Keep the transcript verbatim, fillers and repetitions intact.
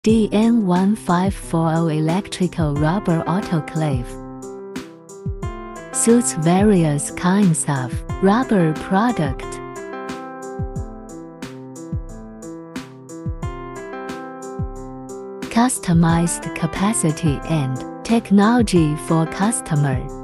D N one five four zero electrical rubber autoclave. Suits various kinds of rubber product. Customized capacity and technology for customer.